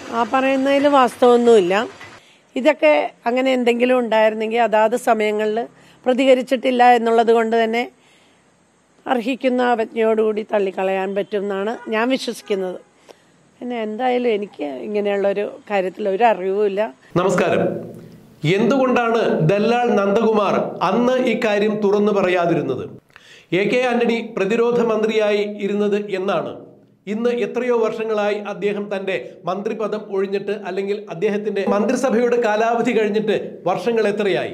ആ പറയുന്നതിൽ വാസ്തവമൊന്നുമില്ല. ഇതൊക്കെ അങ്ങനെ എന്തെങ്കിലും ഉണ്ടായിരുന്നെങ്കിൽ അതാത് സമയങ്ങളിൽ പ്രതികരിച്ചിട്ടില്ല എന്നുള്ളത് കൊണ്ട് തന്നെ അർഹിക്കുന്ന അവജ്ഞയോടുകൂടി തള്ളിക്കളയാൻ പറ്റും എന്നാണ് ഞാൻ വിശ്വസിക്കുന്നത്. പിന്നെ എന്തായാലും എനിക്ക് ഇങ്ങനെയുള്ളൊരു കാര്യത്തിൽ ഒരു അറിവുമില്ല. നമസ്കാരം. എന്തുകൊണ്ടാണ് ദല്ലാൽ നന്ദകുമാർ അന്ന് ഇക്കാര്യം തുറന്നു പറയാതിരുന്നത്? AK ആന്റണി പ്രതിരോധ മന്ത്രിയായി ഇരുന്നത് എന്നാണ്. ഇന്ന് എത്രയോ വർഷങ്ങളായി അദ്ദേഹം തന്റെ മന്ത്രിപദം ഒഴിഞ്ഞിട്ട്, അല്ലെങ്കിൽ അദ്ദേഹത്തിന്റെ മന്ത്രിസഭയുടെ കാലാവധി കഴിഞ്ഞിട്ട് വർഷങ്ങൾ എത്രയായി?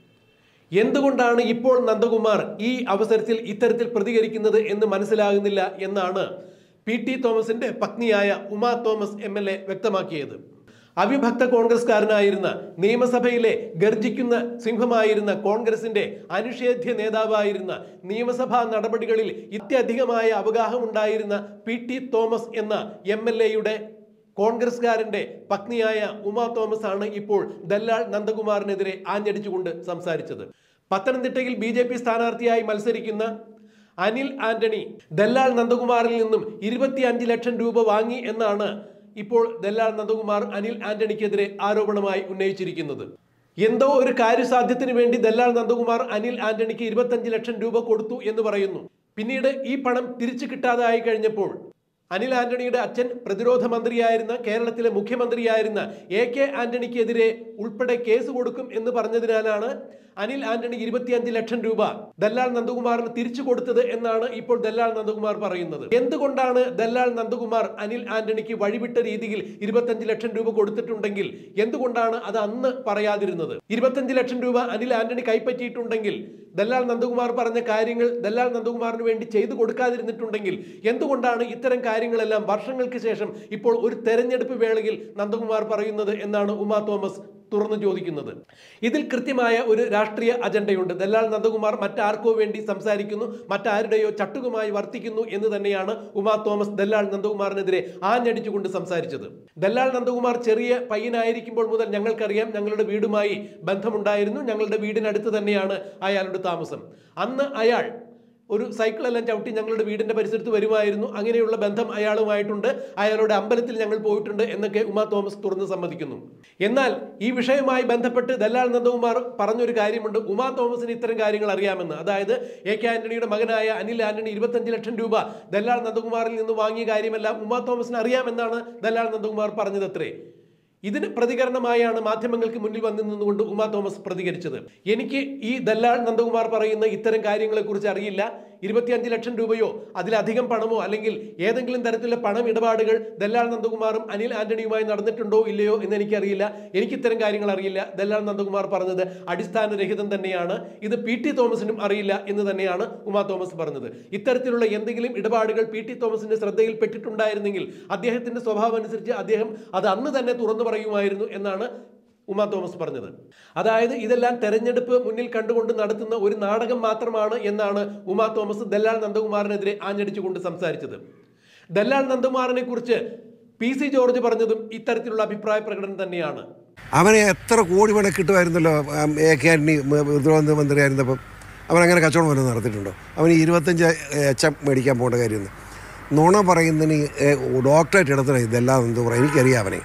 എന്തുകൊണ്ടാണ് ഇപ്പോൾ നന്ദകുമാർ ഈ അവസരത്തിൽ ഇത്തരത്തിൽ പ്രതികരിക്കുന്നത് എന്ന് മനസ്സിലാകുന്നില്ല എന്നാണ് PT തോമസിന്റെ പത്നിയായ ഉമാ തോമസ് MLA വ്യക്തമാക്കിയത്. അവിഭക്ത കോൺഗ്രസ്കാരനായിരുന്ന, നിയമസഭയിലെ ഗർജിക്കുന്ന സിംഹമായിരുന്ന, കോൺഗ്രസിന്റെ അനിഷേധ്യ നേതാവായിരുന്ന, നിയമസഭാ നടപടികളിൽ അത്യധികമായ അവഗാഹമുണ്ടായിരുന്ന PT തോമസ് എന്ന MLA-യുടെ കോൺഗ്രസ്കാരന്റെ പത്നിയായ ഉമാ തോമസ് ആണ് ഇപ്പോൾ ദല്ലാൽ നന്ദകുമാറിനെതിരെ ആഞ്ഞടിച്ചുകൊണ്ട് സംസാരിച്ചത്. പത്തനംതിട്ടയിൽ BJP സ്ഥാനാർത്ഥിയായി മത്സരിക്കുന്ന അനിൽ ആന്റണി ദല്ലാൽ നന്ദകുമാറിൽ നിന്നും 25 ലക്ഷം രൂപ വാങ്ങി എന്നാണ് ഇപ്പോൾ ദല്ലാൽ നന്ദകുമാർ അനിൽ ആന്റണിക്കെതിരെ ആരോപണമായി ഉന്നയിച്ചിരിക്കുന്നത്. എന്തോ ഒരു കാര്യസാധ്യത്തിന് വേണ്ടി ദല്ലാൽ നന്ദകുമാർ അനിൽ ആന്റണിക്ക് 25 ലക്ഷം രൂപ കൊടുത്തു എന്ന് പറയുന്നു. പിന്നീട് ഈ പണം തിരിച്ചു കിട്ടാതായി കഴിഞ്ഞപ്പോൾ അനിൽ ആന്റണിയുടെ അച്ഛൻ പ്രതിരോധ മന്ത്രിയായിരുന്ന, കേരളത്തിലെ മുഖ്യമന്ത്രിയായിരുന്ന AK ആന്റണിക്കെതിരെ ഉൾപ്പെടെ കേസ് കൊടുക്കും എന്ന് പറഞ്ഞതിനാലാണ് അനിൽ ആന്റണി 25 ലക്ഷം രൂപ ദല്ലാൽ നന്ദകുമാറിന് തിരിച്ചു കൊടുത്തത് എന്നാണ് ഇപ്പോൾ ദല്ലാൽ നന്ദകുമാർ പറയുന്നത്. എന്തുകൊണ്ടാണ് ദല്ലാൽ നന്ദകുമാർ അനിൽ ആന്റണിക്ക് വഴിവിട്ട രീതിയിൽ 25 ലക്ഷം രൂപ കൊടുത്തിട്ടുണ്ടെങ്കിൽ എന്തുകൊണ്ടാണ് അത് അന്ന് പറയാതിരുന്നത്? 25 ലക്ഷം രൂപ അനിൽ ആന്റണി കൈപ്പറ്റിയിട്ടുണ്ടെങ്കിൽ, ദല്ലാൽ നന്ദകുമാർ പറഞ്ഞ കാര്യങ്ങൾ ദല്ലാൽ നന്ദകുമാറിന് വേണ്ടി ചെയ്തു കൊടുക്കാതിരുന്നിട്ടുണ്ടെങ്കിൽ എന്തുകൊണ്ടാണ് ഇത്തരം കാര്യങ്ങളെല്ലാം വർഷങ്ങൾക്ക് ശേഷം ഇപ്പോൾ ഒരു തെരഞ്ഞെടുപ്പ് വേളയിൽ നന്ദകുമാർ പറയുന്നത് എന്നാണ് ഉമാ തോമസ് തുറന്നു ചോദിക്കുന്നത്. ഇതിൽ കൃത്യമായ ഒരു രാഷ്ട്രീയ അജണ്ടയുണ്ട്. ദല്ലാൽ നന്ദകുമാർ മറ്റാർക്കോ വേണ്ടി സംസാരിക്കുന്നു, മറ്റാരുടെയോ ചട്ടുകമായി വർത്തിക്കുന്നു എന്ന് തന്നെയാണ് ഉമാ തോമസ് ദല്ലാൽ നന്ദകുമാറിനെതിരെ ആഞ്ഞടിച്ചുകൊണ്ട് സംസാരിച്ചത്. ദല്ലാൽ നന്ദകുമാർ ചെറിയ പയ്യനായിരിക്കുമ്പോൾ മുതൽ ഞങ്ങൾക്കറിയാം, ഞങ്ങളുടെ വീടുമായി ബന്ധമുണ്ടായിരുന്നു. ഞങ്ങളുടെ വീടിനടുത്ത് തന്നെയാണ് അയാളുടെ താമസം. അന്ന് അയാൾ ഒരു സൈക്കിളെല്ലാം ചവിട്ടി ഞങ്ങളുടെ വീടിന്റെ പരിസരത്ത് വരുമായിരുന്നു. അങ്ങനെയുള്ള ബന്ധം അയാളുമായിട്ടുണ്ട്. അയാളുടെ അമ്പലത്തിൽ ഞങ്ങൾ പോയിട്ടുണ്ട് എന്നൊക്കെ ഉമാ തോമസ് തുറന്ന് സമ്മതിക്കുന്നു. എന്നാൽ ഈ വിഷയവുമായി ബന്ധപ്പെട്ട് ദല്ലാൽ നന്ദകുമാർ പറഞ്ഞൊരു കാര്യമുണ്ട്. ഉമാ തോമസിന് ഇത്തരം കാര്യങ്ങൾ അറിയാമെന്ന്. അതായത് AK ആന്റണിയുടെ മകനായ അനിൽ ആന്റണി 25 ലക്ഷം രൂപ ദല്ലാൽ നന്ദകുമാറിൽ നിന്ന് വാങ്ങിയ കാര്യമെല്ലാം ഉമാ തോമസിന് അറിയാമെന്നാണ് ദല്ലാൽ നന്ദകുമാർ പറഞ്ഞതത്രേ. ഇതിന് പ്രതികരണമായാണ് മാധ്യമങ്ങൾക്ക് മുന്നിൽ വന്നു നിന്നുകൊണ്ട് ഉമാ തോമസ് പ്രതികരിച്ചത്. എനിക്ക് ഈ ദല്ലാൽ നന്ദകുമാർ പറയുന്ന ഇത്തരം കാര്യങ്ങളെക്കുറിച്ച് അറിയില്ല. 25 ലക്ഷം രൂപയോ അതിലധികം പണമോ അല്ലെങ്കിൽ ഏതെങ്കിലും തരത്തിലുള്ള പണം ഇടപാടുകൾ ദല്ലാൽ നന്ദകുമാറും അനിൽ ആന്റണിയുമായി നടന്നിട്ടുണ്ടോ ഇല്ലയോ എന്ന് എനിക്കറിയില്ല. എനിക്ക് ഇത്തരം കാര്യങ്ങൾ അറിയില്ല. ദല്ലാൽ നന്ദകുമാർ പറഞ്ഞത് അടിസ്ഥാനരഹിതം തന്നെയാണ്. ഇത് PT തോമസിനും അറിയില്ല എന്ന് തന്നെയാണ് ഉമാ തോമസ് പറഞ്ഞത്. ഇത്തരത്തിലുള്ള എന്തെങ്കിലും ഇടപാടുകൾ PT തോമസിന്റെ ശ്രദ്ധയിൽ പെട്ടിട്ടുണ്ടായിരുന്നെങ്കിൽ അദ്ദേഹത്തിന്റെ സ്വഭാവം അനുസരിച്ച് അദ്ദേഹം അത് അന്ന് തന്നെ തുറന്നു പറയുമായിരുന്നു എന്നാണ് ഉമാ തോമസ് പറഞ്ഞത്. അതായത് ഇതെല്ലാം തെരഞ്ഞെടുപ്പ് മുന്നിൽ കണ്ടുകൊണ്ട് നടത്തുന്ന ഒരു നാടകം മാത്രമാണ് എന്നാണ് ഉമാ തോമസ് ദല്ലാൽ നന്ദകുമാറിനെതിരെ ആഞ്ഞടിച്ചുകൊണ്ട് സംസാരിച്ചത്. ദല്ലാൽ നന്ദകുമാറിനെ കുറിച്ച് PC ജോർജ് പറഞ്ഞതും ഇത്തരത്തിലുള്ള അഭിപ്രായ പ്രകടനം തന്നെയാണ്. അവനെ എത്ര കോടി വേണേൽ കിട്ടുമായിരുന്നല്ലോ AK ആന്റണി പ്രതിരോധ മന്ത്രിയായിരുന്നപ്പം. അവൻ അങ്ങനെ കച്ചവടം വല്ലതും നടത്തിയിട്ടുണ്ടോ? അവന് 25 HM മേടിക്കാൻ പോകേണ്ട കാര്യം. നുണ പറയുന്നതിന് ഡോക്ടറേറ്റ് എടുത്തത് ഇതെല്ലാം എന്തോ പറയും. എനിക്കറിയാം അവനെ.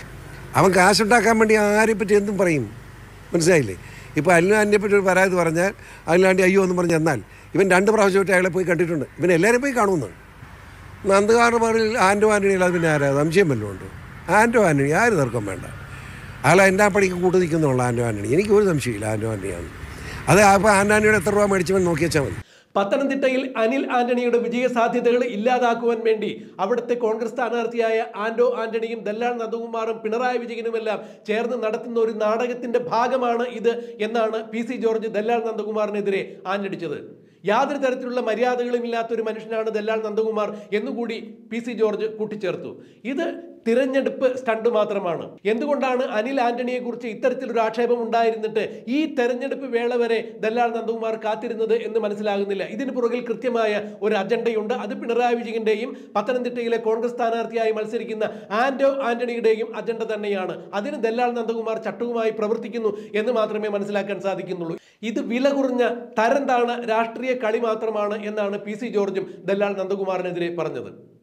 അവൻ കാശുണ്ടാക്കാൻ വേണ്ടി ആരെ പറ്റി എന്തും പറയും. മനസ്സിലായില്ലേ? ഇപ്പോൾ അനിൽ ആന്റണിയെ പറ്റി ഒരു പരാതി പറഞ്ഞാൽ അനിൽ ആന്റണി അയ്യോ എന്ന് പറഞ്ഞ് എന്നാൽ ഇവൻ 2 പ്രാവശ്യമായിട്ട് അയാളെ പോയി കണ്ടിട്ടുണ്ട്. ഇവൻ എല്ലാവരും പോയി കാണുമെന്ന്. നന്ദകുമാറിന് പറഞ്ഞാൽ ആൻ്റണി അല്ലാതെ പിന്നെ ആരാ? സംശയം വല്ലതും ഉണ്ട്? ആൻ്റണി ആര് തർക്കം വേണ്ട. അയാൾ എൻ്റെ പണിക്ക് കൂട്ടി നിൽക്കുന്നുള്ള ആൻ്റണി. എനിക്ക് ഒരു സംശയമില്ല ആൻ്റണിയാണ്. അത് അപ്പോൾ ആൻ്റണിയുടെ എത്ര രൂപ മേടിച്ചവൻ നോക്കി വെച്ചാൽ മതി. പത്തനംതിട്ടയിൽ അനിൽ ആന്റണിയുടെ വിജയ സാധ്യതകൾ ഇല്ലാതാക്കുവാൻ വേണ്ടി അവിടുത്തെ കോൺഗ്രസ് സ്ഥാനാർത്ഥിയായ ആന്റണിയും ദല്ലാൽ നന്ദകുമാറും പിണറായി വിജയനുമെല്ലാം ചേർന്ന് നടത്തുന്ന ഒരു നാടകത്തിന്റെ ഭാഗമാണ് ഇത് എന്നാണ് PC ജോർജ് ദല്ലാൽ നന്ദകുമാറിനെതിരെ ആഞ്ഞടിച്ചത്. യാതൊരു തരത്തിലുള്ള മര്യാദകളും ഇല്ലാത്തൊരു മനുഷ്യനാണ് ദല്ലാൽ നന്ദകുമാർ എന്നുകൂടി PC ജോർജ് കൂട്ടിച്ചേർത്തു. ഇത് തിരഞ്ഞെടുപ്പ് സ്റ്റണ്ട് മാത്രമാണ്. എന്തുകൊണ്ടാണ് അനിൽ ആന്റണിയെ കുറിച്ച് ഇത്തരത്തിലൊരു ആക്ഷേപം ഉണ്ടായിരുന്നിട്ട് ഈ തെരഞ്ഞെടുപ്പ് വേള വരെ ദല്ലാൽ നന്ദകുമാർ കാത്തിരുന്നത് എന്ന് മനസ്സിലാകുന്നില്ല. ഇതിന് പുറകിൽ കൃത്യമായ ഒരു അജണ്ടയുണ്ട്. അത് പിണറായി വിജയന്റെയും പത്തനംതിട്ടയിലെ കോൺഗ്രസ് സ്ഥാനാർത്ഥിയായി മത്സരിക്കുന്ന ആന്റണിയുടെയും അജണ്ട തന്നെയാണ്. അതിന് ദല്ലാൽ നന്ദകുമാർ ചട്ടുകമായി പ്രവർത്തിക്കുന്നു എന്ന് മാത്രമേ മനസ്സിലാക്കാൻ സാധിക്കുന്നുള്ളൂ. ഇത് വില കുറഞ്ഞ തരം താണ രാഷ്ട്രീയ കളി മാത്രമാണ് എന്നാണ് PC ജോർജും ദല്ലാൽ നന്ദകുമാറിനെതിരെ പറഞ്ഞത്.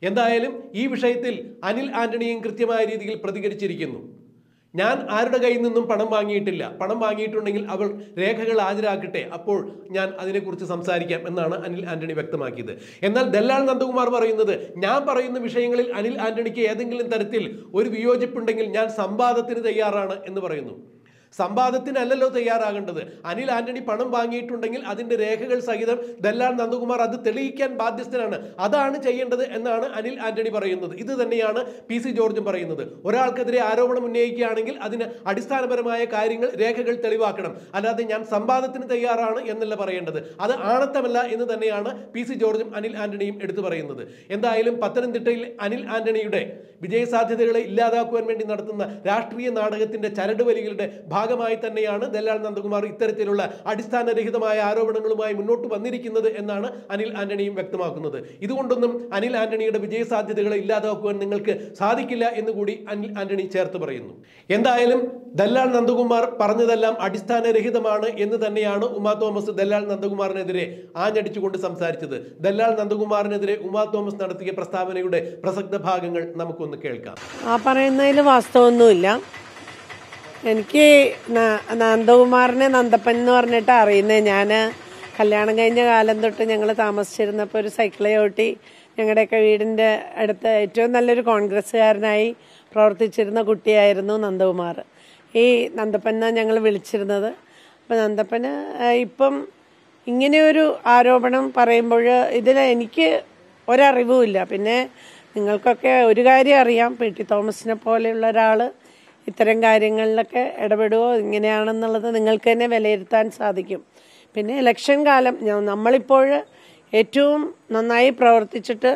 എന്തായാലും ഈ വിഷയത്തിൽ അനിൽ ആന്റണിയും കൃത്യമായ രീതിയിൽ പ്രതികരിച്ചിരിക്കുന്നു. ഞാൻ ആരുടെ കയ്യിൽ നിന്നും പണം വാങ്ങിയിട്ടില്ല, പണം വാങ്ങിയിട്ടുണ്ടെങ്കിൽ അവർ രേഖകൾ ഹാജരാക്കട്ടെ, അപ്പോൾ ഞാൻ അതിനെക്കുറിച്ച് സംസാരിക്കാം എന്നാണ് അനിൽ ആന്റണി വ്യക്തമാക്കിയത്. എന്നാൽ ദല്ലാൽ നന്ദകുമാർ പറയുന്നത്, ഞാൻ പറയുന്ന വിഷയങ്ങളിൽ അനിൽ ആന്റണിക്ക് ഏതെങ്കിലും തരത്തിൽ ഒരു വിയോജിപ്പുണ്ടെങ്കിൽ ഞാൻ സംവാദത്തിന് തയ്യാറാണ് എന്ന് പറയുന്നു. സംവാദത്തിനല്ലല്ലോ തയ്യാറാകേണ്ടത്. അനിൽ ആന്റണി പണം വാങ്ങിയിട്ടുണ്ടെങ്കിൽ അതിന്റെ രേഖകൾ സഹിതം ദല്ലാൽ നന്ദകുമാർ അത് തെളിയിക്കാൻ ബാധ്യസ്ഥനാണ്, അതാണ് ചെയ്യേണ്ടത് എന്നാണ് അനിൽ ആന്റണി പറയുന്നത്. ഇത് തന്നെയാണ് PC ജോർജും പറയുന്നത്. ഒരാൾക്കെതിരെ ആരോപണം ഉന്നയിക്കുകയാണെങ്കിൽ അതിന് അടിസ്ഥാനപരമായ കാര്യങ്ങൾ, രേഖകൾ തെളിവാക്കണം, അല്ലാതെ ഞാൻ സംവാദത്തിന് തയ്യാറാണ് എന്നല്ല പറയേണ്ടത്. അത് ആണത്തമല്ല എന്ന് തന്നെയാണ് PC ജോർജും അനിൽ ആന്റണിയും എടുത്തു പറയുന്നത്. എന്തായാലും പത്തനംതിട്ടയിൽ അനിൽ ആന്റണിയുടെ വിജയസാധ്യതകളെ ഇല്ലാതാക്കുവാൻ വേണ്ടി നടത്തുന്ന രാഷ്ട്രീയ നാടകത്തിന്റെ ചരടുവലികളുടെ ഭാഗമായി തന്നെയാണ് ദല്ലാൽ നന്ദകുമാർ ഇത്തരത്തിലുള്ള അടിസ്ഥാനരഹിതമായ ആരോപണങ്ങളുമായി മുന്നോട്ട് വന്നിരിക്കുന്നത് എന്നാണ് അനിൽ ആന്റണിയും വ്യക്തമാക്കുന്നത്. ഇതുകൊണ്ടൊന്നും അനിൽ ആന്റണിയുടെ വിജയസാധ്യതകളെ ഇല്ലാതാക്കുവാൻ നിങ്ങൾക്ക് സാധിക്കില്ല എന്ന് കൂടി അനിൽ ആന്റണി ചേർത്ത് പറയുന്നു. എന്തായാലും ദല്ലാൽ നന്ദകുമാർ പറഞ്ഞതെല്ലാം അടിസ്ഥാനരഹിതമാണ് എന്ന് തന്നെയാണ് ഉമാ തോമസ് ദല്ലാൽ നന്ദകുമാറിനെതിരെ ആഞ്ഞടിച്ചുകൊണ്ട് സംസാരിച്ചത്. ദല്ലാൽ നന്ദകുമാറിനെതിരെ ഉമാ തോമസ് നടത്തിയ പ്രസ്താവനയുടെ പ്രസക്ത ഭാഗങ്ങൾ നമുക്കൊന്ന് കേൾക്കാം. ആ പറയുന്നതിൽ വാസ്തവമൊന്നുമില്ല. എനിക്ക് നന്ദകുമാറിനെ നന്ദപ്പൻ എന്ന് പറഞ്ഞിട്ട് അറിയുന്നത്. ഞാൻ കല്യാണം കഴിഞ്ഞ കാലം തൊട്ട് ഞങ്ങൾ താമസിച്ചിരുന്നപ്പോൾ ഒരു സൈക്കിളെ ഓട്ടി ഞങ്ങളുടെയൊക്കെ വീടിൻ്റെ അടുത്ത് ഏറ്റവും നല്ലൊരു കോൺഗ്രസ്സുകാരനായി പ്രവർത്തിച്ചിരുന്ന കുട്ടിയായിരുന്നു നന്ദകുമാർ. ഈ നന്ദപ്പൻ എന്നാണ് ഞങ്ങൾ വിളിച്ചിരുന്നത്. അപ്പം നന്ദപ്പന് ഇപ്പം ഇങ്ങനെയൊരു ആരോപണം പറയുമ്പോൾ ഇതിൽ എനിക്ക് ഒരറിവുമില്ല. പിന്നെ നിങ്ങൾക്കൊക്കെ ഒരു കാര്യം അറിയാം, PT തോമസിനെ പോലെയുള്ള ഒരാൾ ഇത്തരം കാര്യങ്ങളിലൊക്കെ ഇടപെടുമോ ഇങ്ങനെയാണെന്നുള്ളത് നിങ്ങൾക്ക് തന്നെ വിലയിരുത്താൻ സാധിക്കും. പിന്നെ ഇലക്ഷൻ കാലം നമ്മളിപ്പോൾ ഏറ്റവും നന്നായി പ്രവർത്തിച്ചിട്ട്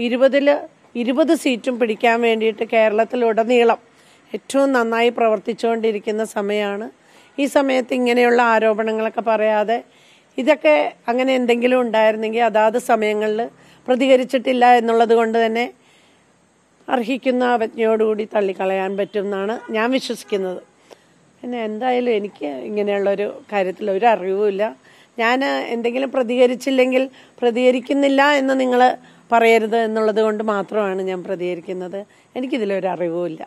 20 സീറ്റും പിടിക്കാൻ വേണ്ടിയിട്ട് കേരളത്തിലുടനീളം ഏറ്റവും നന്നായി പ്രവർത്തിച്ചുകൊണ്ടിരിക്കുന്ന സമയമാണ്. ഈ സമയത്ത് ഇങ്ങനെയുള്ള ആരോപണങ്ങളൊക്കെ പറയാതെ, ഇതൊക്കെ അങ്ങനെ എന്തെങ്കിലും ഉണ്ടായിരുന്നെങ്കിൽ അതാത് സമയങ്ങളിൽ പ്രതികരിച്ചിട്ടില്ല എന്നുള്ളത് കൊണ്ട് തന്നെ അർഹിക്കുന്ന അവജ്ഞയോടുകൂടി തള്ളിക്കളയാൻ പറ്റും എന്നാണ് ഞാൻ വിശ്വസിക്കുന്നത്. പിന്നെ എന്തായാലും എനിക്ക് ഇങ്ങനെയുള്ളൊരു കാര്യത്തിൽ ഒരു അറിവുമില്ല. ഞാൻ എന്തെങ്കിലും പ്രതികരിച്ചില്ലെങ്കിൽ പ്രതികരിക്കുന്നില്ല എന്ന് നിങ്ങൾ പറയരുത് എന്നുള്ളത് കൊണ്ട് മാത്രമാണ് ഞാൻ പ്രതികരിക്കുന്നത്. എനിക്കിതിലൊരു അറിവുമില്ല.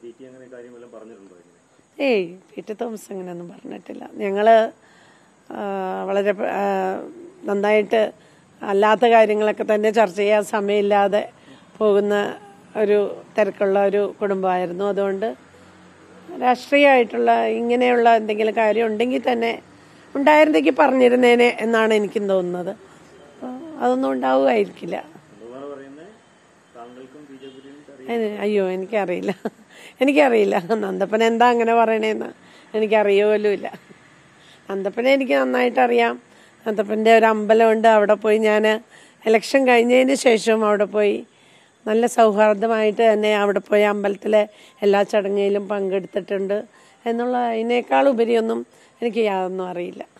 PT തോമസ് അങ്ങനെയൊന്നും പറഞ്ഞിട്ടില്ല. ഞങ്ങൾ വളരെ നന്നായിട്ട് അല്ലാത്ത കാര്യങ്ങളൊക്കെ തന്നെ ചർച്ച ചെയ്യാൻ സമയമില്ലാതെ പോകുന്ന ഒരു തിരക്കുള്ള ഒരു കുടുംബമായിരുന്നു. അതുകൊണ്ട് രാഷ്ട്രീയമായിട്ടുള്ള ഇങ്ങനെയുള്ള എന്തെങ്കിലും കാര്യം ഉണ്ടെങ്കിൽ തന്നെ ഉണ്ടായിരുന്നെങ്കിൽ പറഞ്ഞിരുന്നേനെ എന്നാണ് എനിക്കും തോന്നുന്നത്. അതൊന്നും ഉണ്ടാവുമായിരിക്കില്ല. അയ്യോ എനിക്കറിയില്ല നന്ദപ്പൻ എന്താ അങ്ങനെ പറയണേന്ന് എനിക്കറിയുമല്ലുമില്ല. നന്ദപ്പനെ എനിക്ക് നന്നായിട്ടറിയാം. നന്ദപ്പൻ്റെ ഒരു അമ്പലമുണ്ട്, അവിടെ പോയി ഞാൻ ഇലക്ഷൻ കഴിഞ്ഞതിന് ശേഷം അവിടെ പോയി നല്ല സൗഹാർദ്ദമായിട്ട് തന്നെ അവിടെ പോയി അമ്പലത്തിലെ എല്ലാ ചടങ്ങിലും പങ്കെടുത്തിട്ടുണ്ട് എന്നുള്ള അതിനേക്കാൾ ഉപരിയൊന്നും എനിക്ക് യാതൊന്നും അറിയില്ല.